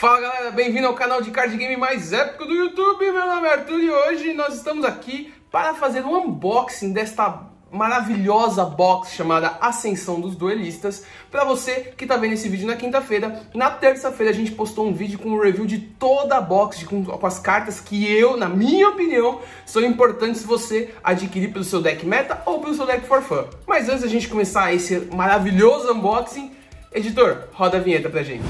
Fala galera, bem-vindo ao canal de card game mais épico do YouTube. Meu nome é Arthur e hoje nós estamos aqui para fazer um unboxing desta maravilhosa box chamada Ascensão dos Duelistas. Para você que tá vendo esse vídeo na quinta-feira, na terça-feira a gente postou um vídeo com um review de toda a box, com as cartas que eu, na minha opinião, são importantes você adquirir pelo seu deck meta ou pelo seu deck for fun. Mas antes da gente começar esse maravilhoso unboxing, editor, roda a vinheta pra gente.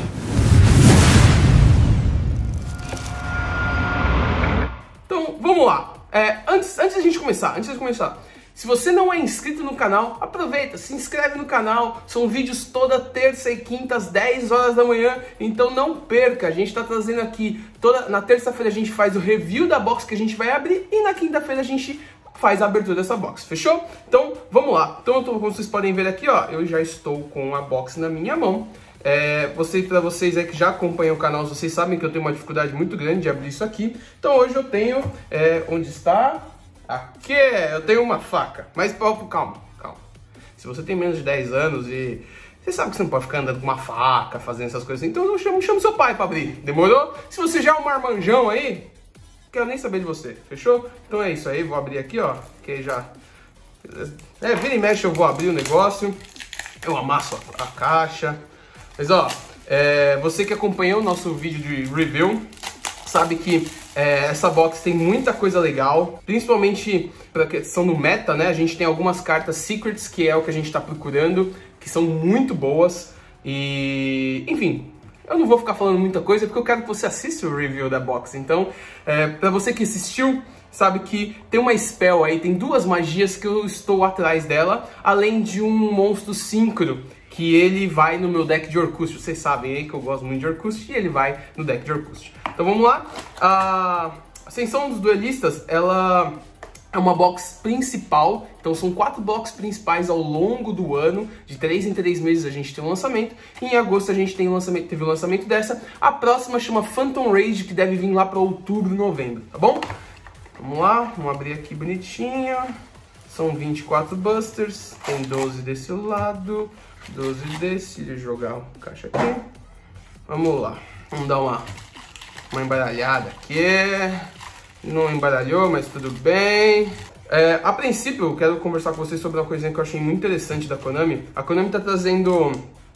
Então, vamos lá. Antes da gente começar, se você não é inscrito no canal, aproveita, se inscreve no canal. São vídeos toda terça e quinta às 10 horas da manhã, então não perca. A gente está trazendo aqui, na terça-feira a gente faz o review da box que a gente vai abrir e na quinta-feira a gente faz a abertura dessa box, fechou? Então, vamos lá. Então, como vocês podem ver aqui, ó, eu já estou com a box na minha mão. Para vocês aí que já acompanham o canal, vocês sabem que eu tenho uma dificuldade muito grande de abrir isso aqui. Então hoje eu tenho, onde está? Aqui, eu tenho uma faca. Mas calma. Se você tem menos de 10 anos e você sabe que você não pode ficar andando com uma faca, fazendo essas coisas assim, então eu chamo seu pai para abrir, demorou? Se você já é um marmanjão aí, não quero nem saber de você, fechou? Então é isso aí, vou abrir aqui, ó, que já... vira e mexe eu vou abrir o negócio, eu amasso a caixa. Mas ó, você que acompanhou o nosso vídeo de review, sabe que essa box tem muita coisa legal, principalmente para questão do meta, né? A gente tem algumas cartas secrets, que é o que a gente está procurando, que são muito boas. E, enfim, eu não vou ficar falando muita coisa, porque eu quero que você assista o review da box. Então, para você que assistiu, sabe que tem uma spell aí, tem duas magias que eu estou atrás dela, além de um monstro síncro, que ele vai no meu deck de Orcust. Vocês sabem aí que eu gosto muito de Orcust e ele vai no deck de Orcust. Então vamos lá. A Ascensão dos Duelistas, ela é uma box principal. Então são 4 boxes principais ao longo do ano. De 3 em 3 meses a gente tem um lançamento. E em agosto a gente tem teve o lançamento dessa. A próxima chama Phantom Rage, que deve vir lá para outubro, novembro, tá bom? Vamos lá, vamos abrir aqui bonitinho. São 24 busters, tem 12 desse lado, 12 desse, deixa eu jogar a caixa aqui. Vamos lá, vamos dar uma embaralhada aqui. Não embaralhou, mas tudo bem. A princípio, eu quero conversar com vocês sobre uma coisinha que eu achei muito interessante da Konami. A Konami está trazendo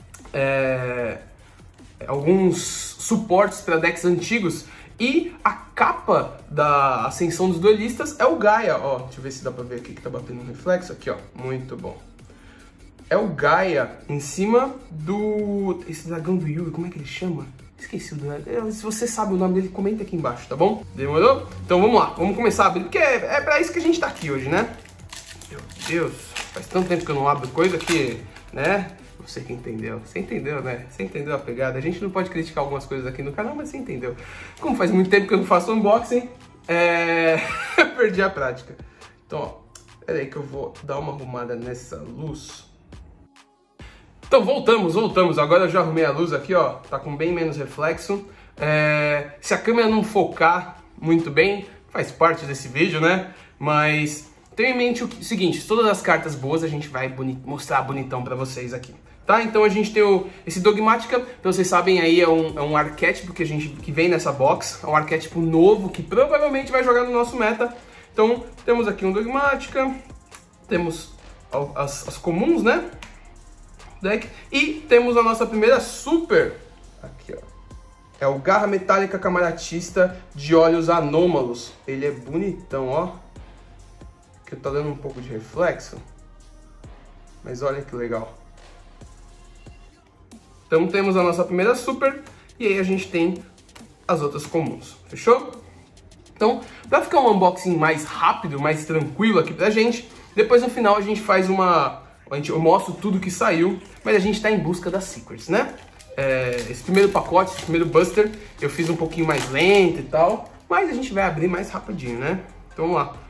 alguns suportes para decks antigos. E a capa da Ascensão dos Duelistas é o Gaia, ó. Deixa eu ver se dá pra ver aqui que tá batendo no reflexo. Aqui, ó. Muito bom. É o Gaia em cima do... esse dragão do Yuri, como é que ele chama? Esqueci o nome. Se você sabe o nome dele, comenta aqui embaixo, tá bom? Demorou? Então vamos lá, vamos começar a abrir, porque é pra isso que a gente tá aqui hoje, né? Meu Deus, faz tanto tempo que eu não abro coisa que, né? Você que entendeu. Você entendeu, né? Você entendeu a pegada? A gente não pode criticar algumas coisas aqui no canal, mas você entendeu. Como faz muito tempo que eu não faço unboxing, perdi a prática. Então, ó, pera aí que eu vou dar uma arrumada nessa luz. Então, voltamos. Agora eu já arrumei a luz aqui, ó. Tá com bem menos reflexo. Se a câmera não focar muito bem, faz parte desse vídeo, né? Mas tenha em mente o seguinte, todas as cartas boas a gente vai mostrar bonitão pra vocês aqui. Tá? Então a gente tem esse Dogmática, então vocês sabem aí, é um arquétipo que vem nessa box, é um arquétipo novo que provavelmente vai jogar no nosso meta. Então temos aqui um Dogmática, temos as comuns, né? Deck, e temos a nossa primeira super, aqui ó, é o Garra Metálica Camaratista de Olhos Anômalos. Ele é bonitão, ó, que tá dando um pouco de reflexo, mas olha que legal. Então temos a nossa primeira super, e aí a gente tem as outras comuns, fechou? Então, para ficar um unboxing mais rápido, mais tranquilo aqui pra gente, depois no final a gente faz eu mostro tudo que saiu, mas a gente tá em busca das secrets, né? Esse primeiro pacote, esse primeiro buster, eu fiz um pouquinho mais lento e tal, mas a gente vai abrir mais rapidinho, né? Então vamos lá.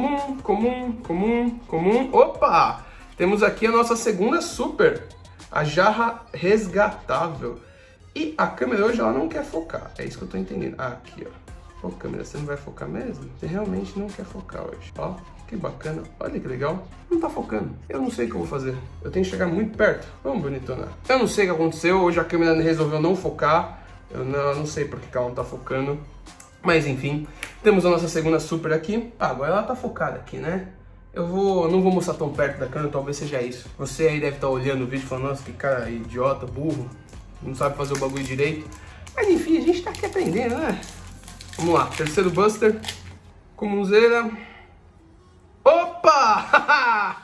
Comum. Opa! Temos aqui a nossa segunda super. A jarra resgatável. E a câmera hoje ela não quer focar. É isso que eu tô entendendo. Aqui, ó. Ô, câmera, você não vai focar mesmo? Você realmente não quer focar hoje. Ó, que bacana. Olha que legal. Não tá focando. Eu não sei o que eu vou fazer. Eu tenho que chegar muito perto. Vamos bonitona. Eu não sei o que aconteceu. Hoje a câmera resolveu não focar. Eu não sei porque que ela não tá focando. Mas enfim, temos a nossa segunda super aqui. Ah, agora ela tá focada aqui, né? Eu não vou mostrar tão perto da câmera, talvez seja isso. Você aí deve estar olhando o vídeo falando, nossa, que cara idiota, burro, não sabe fazer o bagulho direito. Mas enfim, a gente tá aqui aprendendo, né? Vamos lá, terceiro Buster, comunzeira. Opa!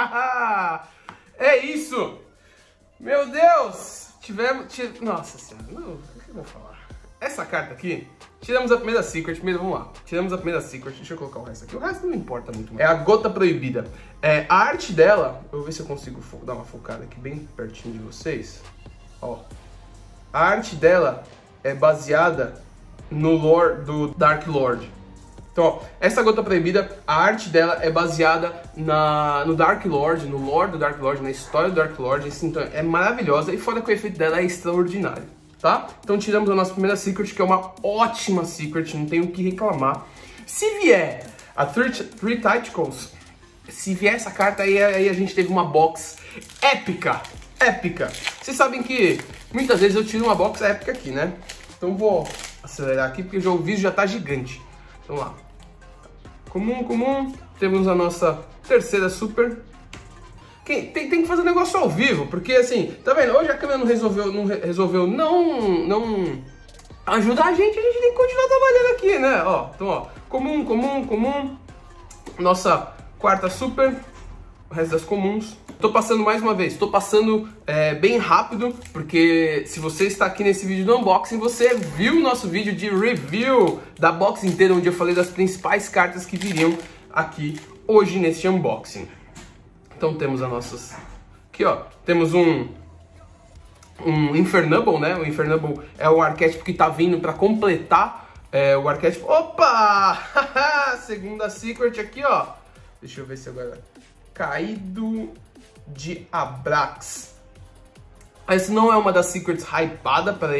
É isso! Meu Deus! Nossa senhora, o que eu vou falar? Essa carta aqui, tiramos a primeira Secret, primeiro vamos lá. Tiramos a primeira Secret, deixa eu colocar o resto aqui. O resto não importa muito. É a Gota Proibida. A arte dela, eu vou ver se eu consigo dar uma focada aqui bem pertinho de vocês. Ó. A arte dela é baseada no lore do Dark Lord. Então, ó, essa Gota Proibida, a arte dela é baseada no Dark Lord, no lore do Dark Lord, na história do Dark Lord. Então, é maravilhosa e fora que o efeito dela é extraordinário, tá? Então, tiramos a nossa primeira Secret, que é uma ótima Secret, não tenho o que reclamar. Se vier a Three Tentacles, se vier essa carta, aí a gente teve uma box épica, épica. Vocês sabem que muitas vezes eu tiro uma box épica aqui, né? Então, vou acelerar aqui, porque o vídeo já tá gigante. Vamos lá. Comum. Temos a nossa terceira super. Tem que fazer um negócio ao vivo, porque assim, tá vendo? Hoje a câmera não resolveu não ajudar a gente tem que continuar trabalhando aqui, né? Ó, então, ó, comum. Nossa quarta super, o resto das comuns. Tô passando mais uma vez, tô passando bem rápido, porque se você está aqui nesse vídeo do unboxing, você viu o nosso vídeo de review da box inteira, onde eu falei das principais cartas que viriam aqui hoje neste unboxing. Então temos as nossas... Aqui, ó, temos um Infernable, né? O Infernable é o arquétipo que tá vindo para completar o arquétipo... Opa! Segunda Secret aqui, ó. Deixa eu ver se agora... Caído de Abrax. Essa não é uma das Secrets hypada para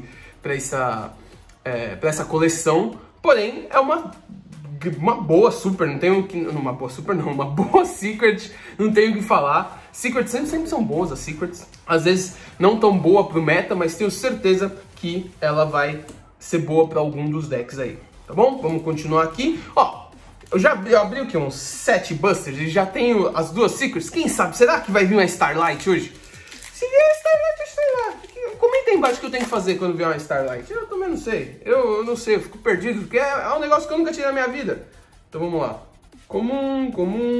essa coleção, porém é uma boa super, não tenho que... Uma boa super não, uma boa Secret, não tenho o que falar. Secrets sempre são boas, as Secrets. Às vezes não tão boa pro meta, mas tenho certeza que ela vai ser boa para algum dos decks aí, tá bom? Vamos continuar aqui. Ó, eu abri o que? Uns 7 Busters e já tenho as duas Secrets. Quem sabe? Será que vai vir uma Starlight hoje? Se vier Starlight, comenta aí embaixo o que eu tenho que fazer quando vier uma Starlight. Eu também não sei. Eu não sei, eu fico perdido, porque é um negócio que eu nunca tirei na minha vida. Então vamos lá. Comum.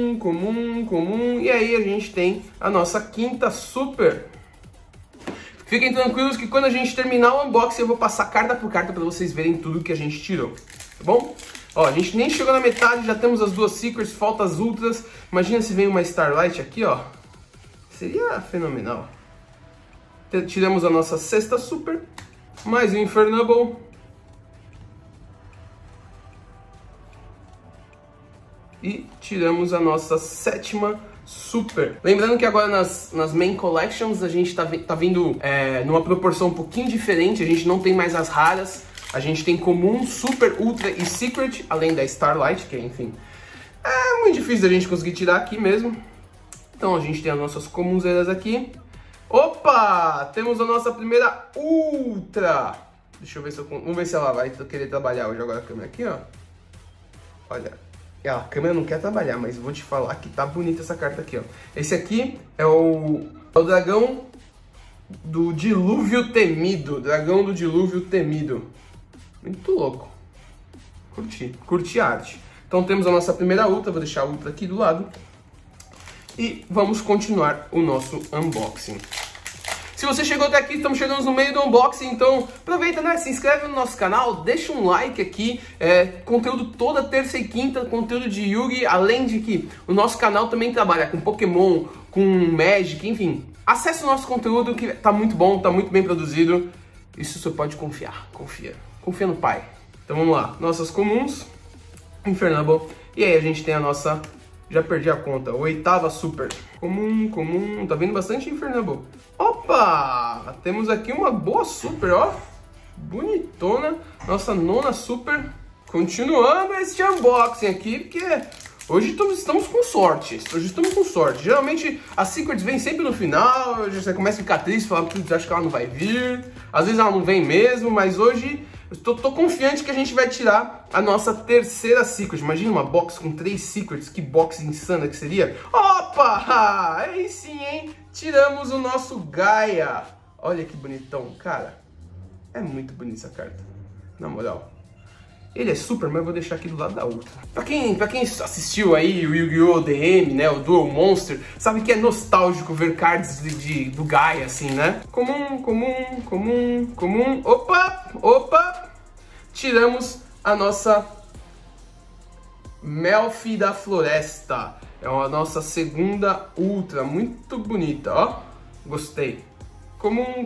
E aí a gente tem a nossa quinta super. Fiquem tranquilos que quando a gente terminar o unboxing, eu vou passar carta por carta para vocês verem tudo que a gente tirou. Tá bom? Ó, a gente nem chegou na metade, já temos as duas Secrets, falta as Ultras. Imagina se vem uma Starlight aqui, ó. Seria fenomenal. Tiramos a nossa sexta super, mais um Infernable. E tiramos a nossa sétima super. Lembrando que agora nas Main Collections a gente tá vindo numa proporção um pouquinho diferente. A gente não tem mais as raras. A gente tem comum, super, ultra e secret, além da Starlight, que enfim, é muito difícil da gente conseguir tirar aqui mesmo. Então a gente tem as nossas comunzeiras aqui. Opa! Temos a nossa primeira ultra. Deixa eu ver se vamos ver se ela vai querer trabalhar hoje agora a câmera aqui, ó. Olha, a câmera não quer trabalhar, mas vou te falar que tá bonita essa carta aqui, ó. Esse aqui é o dragão do dilúvio temido. Dragão do dilúvio temido. Muito louco. Curti a arte. Então temos a nossa primeira ultra, vou deixar a ultra aqui do lado. E vamos continuar o nosso unboxing. Se você chegou até aqui, estamos chegando no meio do unboxing, então aproveita, né? Se inscreve no nosso canal, deixa um like aqui. Conteúdo toda terça e quinta, conteúdo de Yu-Gi, além de que o nosso canal também trabalha com Pokémon, com Magic, enfim. Acesse o nosso conteúdo que tá muito bom, tá muito bem produzido. Isso você pode confiar, confia no pai. Então vamos lá, nossas comuns, Infernable, e aí a gente tem a nossa, já perdi a conta, oitava super. Comum, tá vindo bastante Infernable. Opa, temos aqui uma boa super, ó, bonitona, nossa nona super. Continuando esse unboxing aqui, porque Hoje estamos com sorte. Geralmente as secrets vêm sempre no final, você começa a ficar triste, falar que acho que ela não vai vir. Às vezes ela não vem mesmo, mas hoje eu tô confiante que a gente vai tirar a nossa terceira secret. Imagina uma box com 3 secrets, que box insana que seria. Opa! Aí sim, hein? Tiramos o nosso Gaia. Olha que bonitão, cara. É muito bonita essa carta, na moral. Ele é super, mas eu vou deixar aqui do lado da outra. Pra quem assistiu aí o Yu-Gi-Oh! DM, né, o Duel Monster, sabe que é nostálgico ver cards do Gaia, assim, né? Comum. Opa! Tiramos a nossa Melfi da Floresta. É a nossa segunda ultra, muito bonita, ó. Gostei. Comum.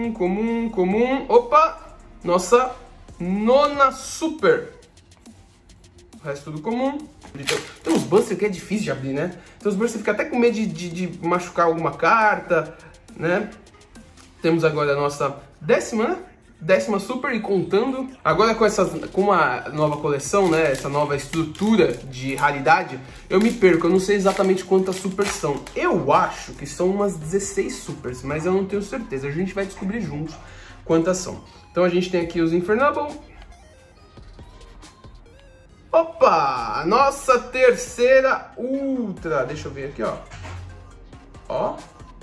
Opa! Nossa nona super. O resto tudo comum. Tem uns busters que é difícil de abrir, né? Tem uns busters que fica até com medo de machucar alguma carta, né? Temos agora a nossa décima super e contando. Agora com a nova coleção, né? Essa nova estrutura de raridade, eu me perco, eu não sei exatamente quantas supers são. Eu acho que são umas 16 supers, mas eu não tenho certeza. A gente vai descobrir juntos quantas são. Então a gente tem aqui os Infernable. Opa! Nossa terceira ultra. Deixa eu ver aqui, ó. Ó.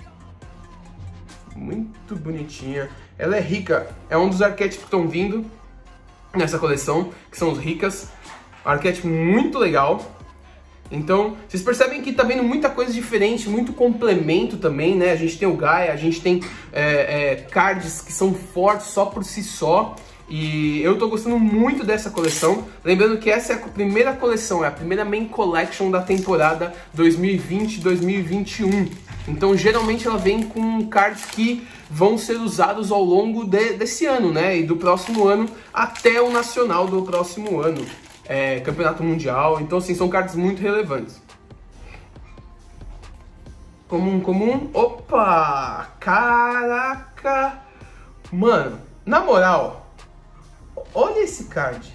Muito bonitinha. Ela é rica. É um dos arquétipos que estão vindo nessa coleção, que são os ricas. Um arquétipo muito legal. Então, vocês percebem que tá vendo muita coisa diferente, muito complemento também, né? A gente tem o Gaia, a gente tem cards que são fortes só por si só. E eu tô gostando muito dessa coleção. Lembrando que essa é a primeira coleção, é a primeira main collection da temporada 2020-2021. Então, geralmente ela vem com cards que vão ser usados ao longo desse ano, né? E do próximo ano até o nacional do próximo ano. Campeonato mundial, então assim, são cartas muito relevantes. Comum, opa, caraca, mano, na moral, olha esse card,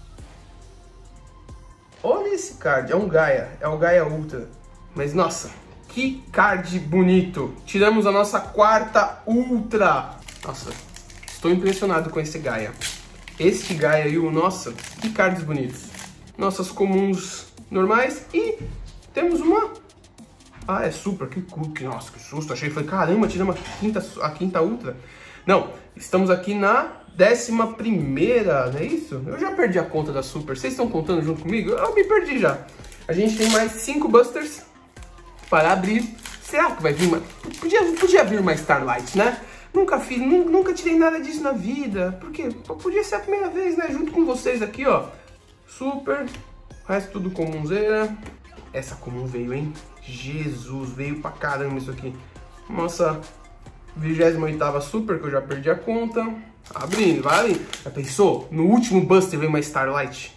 é um Gaia Ultra, mas nossa, que card bonito. Tiramos a nossa quarta Ultra, nossa, estou impressionado com esse Gaia. Este Gaia aí, nossa, que cards bonitos. Nossas comuns normais e temos uma... Ah, é super, nossa, que susto. Achei que foi, caramba, tiramos a quinta ultra. Não, estamos aqui na 11ª, não é isso? Eu já perdi a conta da super. Vocês estão contando junto comigo? Eu me perdi já. A gente tem mais 5 busters para abrir. Será que vai vir uma... Podia vir uma Starlight, né? Nunca tirei nada disso na vida, porque podia ser a primeira vez, né, junto com vocês aqui, ó, super, o resto tudo comunzeira. Essa comum veio, hein, Jesus, veio pra caramba isso aqui. Nossa 28ª super, que eu já perdi a conta, abrindo, vai ali. Já pensou? No último buster veio uma Starlight.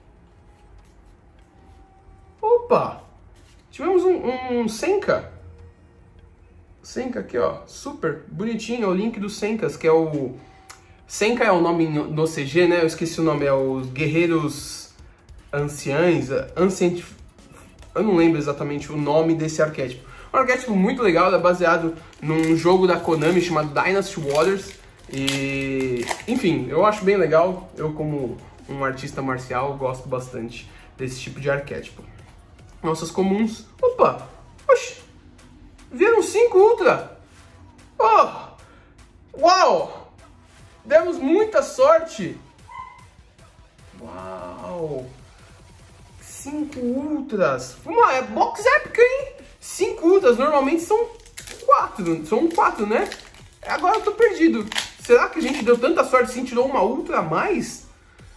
Opa, tivemos um Senka. Senka aqui, ó, super bonitinho, é o link do Senkas, que é o... Senka é o nome no CG, né, eu esqueci o nome, é os Guerreiros Anciães, eu não lembro exatamente o nome desse arquétipo. Um arquétipo muito legal, ele é baseado num jogo da Konami chamado Dynasty Warriors, e... enfim, eu acho bem legal, eu como um artista marcial gosto bastante desse tipo de arquétipo. Nossas comuns, opa, oxi! Vieram 5 ultra! Oh! Uau! Demos muita sorte! Uau! 5 ultras! Uma box épica, hein? 5 ultras, normalmente são 4, né? Agora eu tô perdido. Será que a gente deu tanta sorte assim, tirou uma ultra a mais?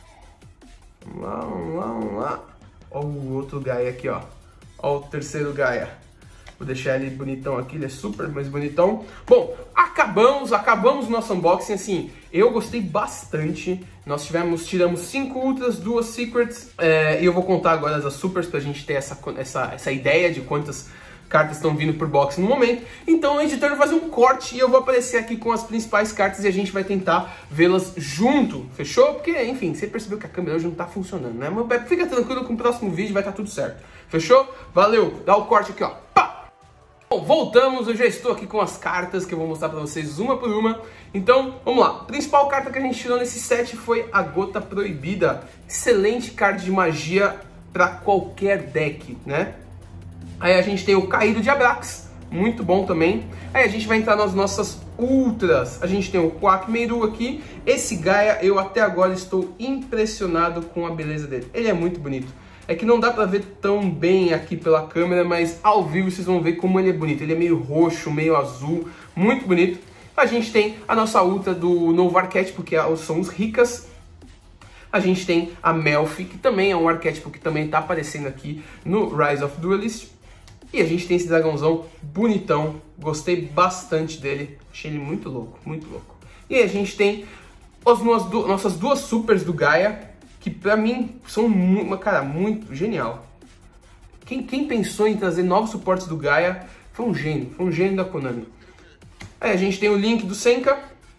Vamos lá. Ó o outro Gaia aqui, ó. Ó o terceiro Gaia. Vou deixar ele bonitão aqui, ele é super mais bonitão. Bom, acabamos o nosso unboxing, assim, eu gostei bastante. Nós tiramos 5 ultras, 2 secrets, e eu vou contar agora as supers pra gente ter essa ideia de quantas cartas estão vindo por box no momento. Então o editor vai fazer um corte e eu vou aparecer aqui com as principais cartas e a gente vai tentar vê-las junto, fechou? Porque, enfim, você percebeu que a câmera hoje não tá funcionando, né? Mas fica tranquilo que no próximo vídeo vai estar tudo certo, fechou? Valeu, dá o corte aqui, ó. Pá! Bom, voltamos, eu já estou aqui com as cartas que eu vou mostrar pra vocês uma por uma. Então, vamos lá. A principal carta que a gente tirou nesse set foi a Gota Proibida. Excelente card de magia pra qualquer deck, né? Aí a gente tem o Caído de Abrax, muito bom também. Aí a gente vai entrar nas nossas ultras. A gente tem o Quackmeiru aqui. Esse Gaia, eu até agora estou impressionado com a beleza dele. Ele é muito bonito. É que não dá pra ver tão bem aqui pela câmera, mas ao vivo vocês vão ver como ele é bonito. Ele é meio roxo, meio azul, muito bonito. A gente tem a nossa ultra do novo arquétipo, que são os Ricas. A gente tem a Melfi, que também é um arquétipo que também tá aparecendo aqui no Rise of Duelist. E a gente tem esse dragãozão bonitão, gostei bastante dele, achei ele muito louco, muito louco. E aí a gente tem nossas duas supers do Gaia, que pra mim são muito genial. Quem pensou em trazer novos suportes do Gaia foi um gênio da Konami. Aí a gente tem o Link do Senka.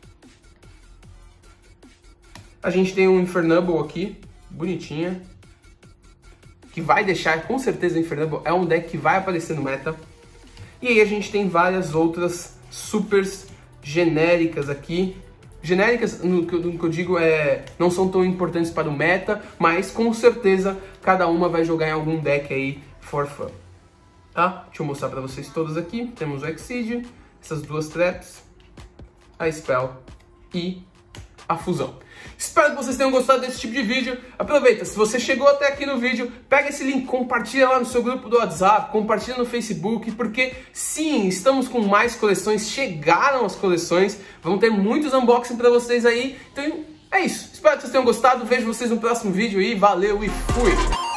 A gente tem o Infernable aqui, bonitinha. Que vai deixar, com certeza, o Infernable é um deck que vai aparecer no meta. E aí a gente tem várias outras supers genéricas aqui. Genéricas, no que eu digo, não são tão importantes para o meta, mas com certeza cada uma vai jogar em algum deck aí for fun. Tá? Deixa eu mostrar para vocês todas aqui. Temos o Exceed, essas duas traps, a Spell e a Fusão. Espero que vocês tenham gostado desse tipo de vídeo. Aproveita, se você chegou até aqui no vídeo, pega esse link, compartilha lá no seu grupo do WhatsApp, compartilha no Facebook, porque sim, estamos com mais coleções, chegaram as coleções, vão ter muitos unboxing para vocês aí. Então é isso, espero que vocês tenham gostado, vejo vocês no próximo vídeo aí, valeu e fui!